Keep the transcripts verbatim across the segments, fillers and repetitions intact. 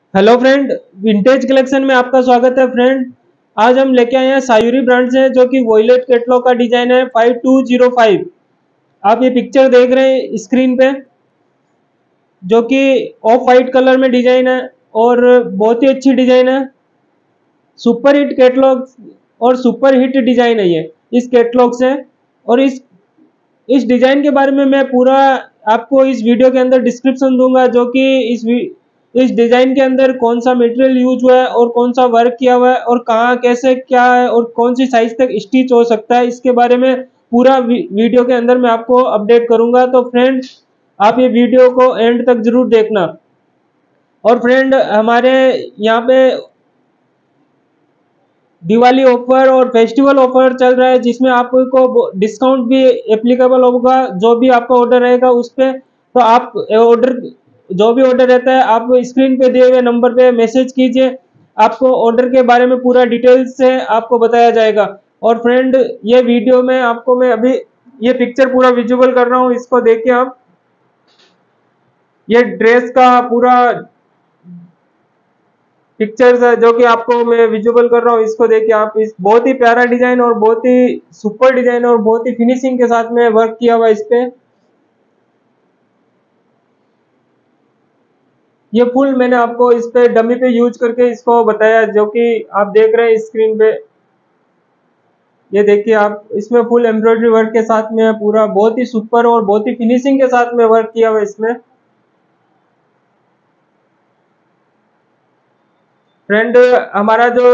Hello friend, vintage collection में आपका स्वागत है फ्रेंड। आज हम लेके आए हैं सायूरी ब्रांड से, जो कि वॉयलेट कैटलॉग का डिजाइन है फाइव टू जीरो फाइव। आप ये पिक्चर देख रहे हैं स्क्रीन पे, जो कि ऑफ वाइट कलर में डिजाइन है और बहुत ही अच्छी डिजाइन है। सुपर हिट कैटलॉग और सुपर हिट डिजाइन है ये इस कैटलॉग से। और इस इस डिजाइन के बारे में मैं पूरा आपको इस वीडियो के अंदर डिस्क्रिप्शन दूंगा, जो कि इस इस डिजाइन के अंदर कौन सा मटेरियल यूज हुआ है और कौन सा वर्क किया हुआ है और कहाँ कैसे क्या है और कौन सी साइज तक स्टिच हो सकता है, इसके बारे में पूरा वीडियो के अंदर मैं आपको अपडेट करूंगा। तो फ्रेंड, आप ये वीडियो को एंड तक जरूर देखना। और फ्रेंड, हमारे यहाँ पे दिवाली ऑफर और फेस्टिवल ऑफर चल रहा है, जिसमें आपको डिस्काउंट भी एप्लीकेबल होगा जो भी आपका ऑर्डर रहेगा उस पर। तो आप ऑर्डर जो भी ऑर्डर रहता है आप स्क्रीन पे दिए हुए नंबर पे मैसेज कीजिए, आपको ऑर्डर के बारे में पूरा डिटेल्स से आपको बताया जाएगा। और फ्रेंड, ये वीडियो में आपको मैं अभी ये पिक्चर पूरा विजुअल कर रहा हूँ, इसको देखिए आप। ये ड्रेस का पूरा पिक्चर्स है जो कि आपको मैं विजुअल कर रहा हूँ, इसको देखिए आप। इस बहुत ही प्यारा डिजाइन और बहुत ही सुपर डिजाइन और बहुत ही फिनिशिंग के साथ में वर्क किया हुआ इस पे। ये फुल मैंने आपको इस पे डमी पे यूज करके इसको बताया, जो कि आप देख रहे हैं स्क्रीन पे। ये देखिए आप, इसमें फुल एम्ब्रॉयडरी वर्क के साथ में पूरा बहुत ही सुपर और बहुत ही फिनिशिंग के साथ में वर्क किया हुआ इसमें। फ्रेंड, हमारा जो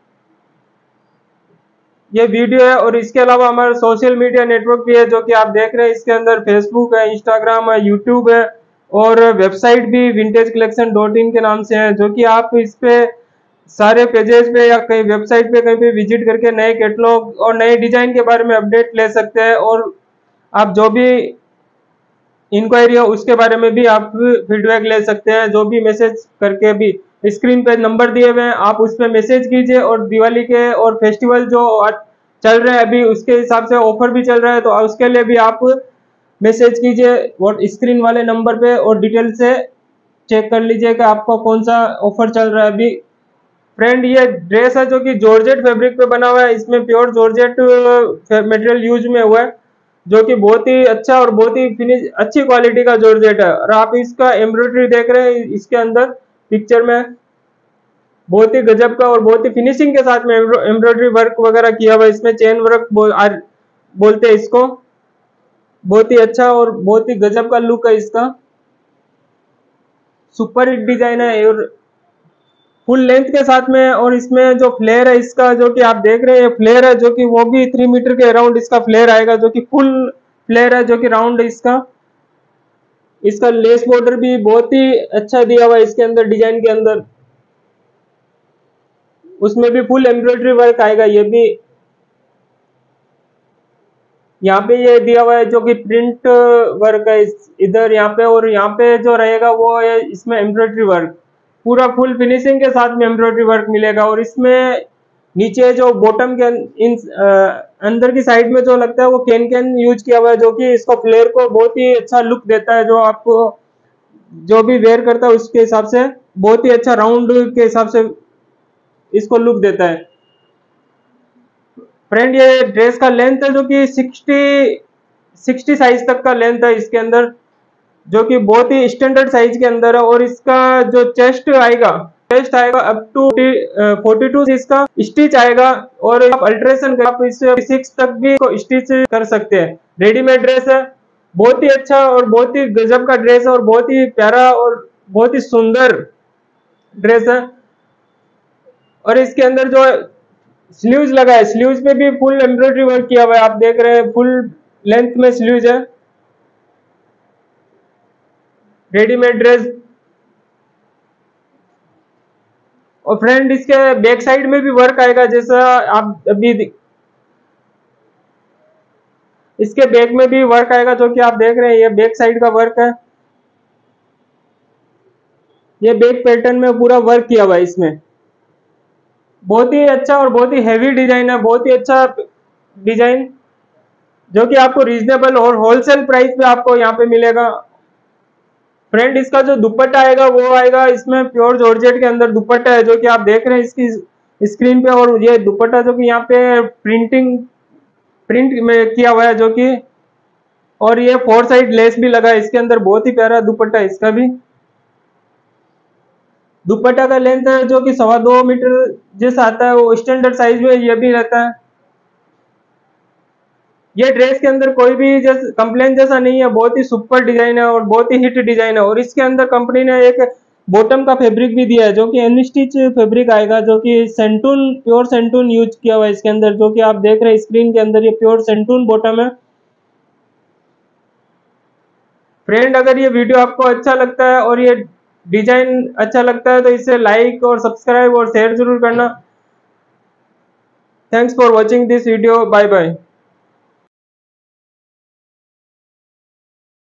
ये वीडियो है और इसके अलावा हमारा सोशल मीडिया नेटवर्क भी है, जो कि आप देख रहे हैं। इसके अंदर फेसबुक है, इंस्टाग्राम है, यूट्यूब है और वेबसाइट भी विंटेज कलेक्शन डॉट इन के नाम से है, जो कि आप इस पे सारे पेजेस पे या कहीं वेबसाइट पे कहीं पे विजिट करके नए कैटलॉग और नए डिजाइन के बारे में अपडेट ले सकते हैं। और आप जो भी इंक्वायरी हो उसके बारे में भी आप फीडबैक ले सकते हैं, जो भी मैसेज करके भी स्क्रीन पे नंबर दिए हुए हैं आप उस पर मैसेज कीजिए। और दिवाली के और फेस्टिवल जो चल रहे हैं अभी, उसके हिसाब से ऑफर भी चल रहा है, तो उसके लिए भी आप मैसेज कीजिए और स्क्रीन वाले नंबर पे और डिटेल से चेक कर लीजिए कि आपको कौन सा ऑफर चल रहा है अभी। फ्रेंड, ये ड्रेस है जो कि जॉर्जेट फैब्रिक पे बना हुआ है, इसमें प्योर जॉर्जेट मटेरियल यूज में हुआ है, जो कि बहुत ही अच्छा और बहुत ही फिनिश अच्छी क्वालिटी का जॉर्जेट है। और आप इसका एम्ब्रॉयडरी देख रहे हैं इसके अंदर पिक्चर में, बहुत ही गजब का और बहुत ही फिनिशिंग के साथ में एम्ब्रॉयडरी वर्क वगैरह किया हुआ है इसमें। चेन वर्क बोल, बोलते हैं इसको। बहुत ही अच्छा और बहुत ही गजब का लुक है इसका। सुपर हिट डिजाइन है और फुल लेंथ के साथ में। और इसमें जो फ्लेयर है इसका, जो कि आप देख रहे हैं फ्लेयर है, जो कि वो भी थ्री मीटर के अराउंड इसका फ्लेयर आएगा, जो कि फुल फ्लेयर है, जो कि राउंड है इसका। इसका लेस बॉर्डर भी बहुत ही अच्छा दिया हुआ है इसके अंदर डिजाइन के अंदर, उसमें भी फुल एम्ब्रॉयडरी वर्क आएगा। ये भी यहाँ पे ये दिया हुआ है जो कि प्रिंट वर्क है इधर यहाँ पे, और यहाँ पे जो रहेगा वो है इसमें एम्ब्रॉयडरी वर्क, पूरा फुल फिनिशिंग के साथ में एम्ब्रॉयडरी वर्क मिलेगा। और इसमें नीचे जो बॉटम के इन अंदर की साइड में जो लगता है वो कैन कैन यूज किया हुआ है, जो कि इसको फ्लेयर को बहुत ही अच्छा लुक देता है, जो आपको जो भी वेयर करता है उसके हिसाब से बहुत ही अच्छा राउंड के हिसाब से इसको लुक देता है। फ्रेंड, ये ड्रेस का लेंथ है जो कि सिक्सटी सिक्सटी साइज तक का लेंथ है इसके अंदर, जो कि बहुत ही स्टैंडर्ड साइज के अंदर है। और इसका जो चेस्ट आएगा चेस्ट आएगा अप टू फोर्टी टू इसका स्टिच आएगा। और आप अल्ट्रेशन आप इसे सिक्स तक भी स्टिच कर सकते हैं। रेडीमेड ड्रेस है, बहुत ही अच्छा और बहुत ही गजब का ड्रेस है और बहुत ही प्यारा और बहुत ही सुंदर ड्रेस है। और इसके अंदर जो स्लीव्स लगा है, स्लीव्स पे भी फुल एम्ब्रॉयडरी वर्क किया हुआ है, आप देख रहे हैं फुल लेंथ में स्लीव्स है। Readymade dress. और फ्रेंड, इसके बैक साइड में भी वर्क आएगा, जैसा आप अभी इसके बैक में भी वर्क आएगा, जो कि आप देख रहे हैं ये बैक साइड का वर्क है। ये बैक पैटर्न में पूरा वर्क किया हुआ है इसमें। बहुत ही अच्छा और बहुत ही हैवी डिजाइन है, बहुत ही अच्छा डिजाइन, जो कि आपको रीजनेबल और होलसेल प्राइस पे आपको यहाँ पे मिलेगा। फ्रेंड इसका जो दुपट्टा आएगा वो आएगा इसमें प्योर जॉर्जेट के अंदर दुपट्टा है, जो कि आप देख रहे हैं इसकी स्क्रीन पे। और ये दुपट्टा जो कि यहाँ पे प्रिंटिंग प्रिंट में किया हुआ है जो कि, और ये फोर साइड लेस भी लगा है इसके अंदर। बहुत ही प्यारा दुपट्टा है इसका भी। दुपट्टा का लेंथ है जो कि सवा दो मीटर जैसा आता है, वो स्टैंडर्ड साइज में ये भी रहता है। ये ड्रेस के अंदर कोई भी जैसे कंप्लेन जैसा नहीं है, बहुत ही सुपर डिजाइन है और बहुत ही हिट डिजाइन है। और इसके अंदर कंपनी ने एक बॉटम का फैब्रिक भी दिया है जो कि अनस्टिच फैब्रिक आएगा, जो कि सेंटून प्योर सेंटून यूज किया हुआ है इसके अंदर, जो कि आप देख रहे हैं स्क्रीन के अंदर। ये प्योर सेंटून बॉटम है। फ्रेंड अगर ये वीडियो आपको अच्छा लगता है और ये डिजाइन अच्छा लगता है तो इसे लाइक और सब्सक्राइब और शेयर जरूर करना। Thanks for watching this video. Bye bye.